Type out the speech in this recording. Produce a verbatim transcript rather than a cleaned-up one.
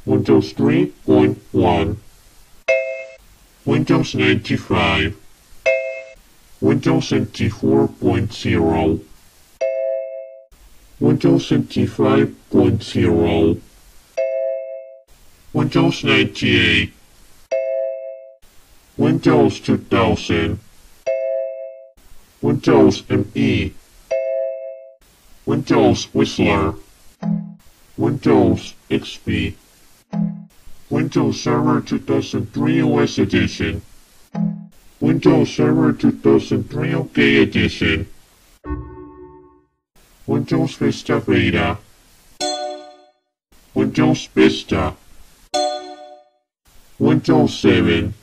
Windows three point one, Windows ninety-five, Windows N T four point zero, Windows N T five point zero, Windows ninety-eight, Windows two thousand, Windows M E, Windows Whistler, Windows X P, Windows Server two thousand three O S Edition, Windows Server two thousand three OK Edition, Windows Vista Beta, Windows Vista, Windows seven,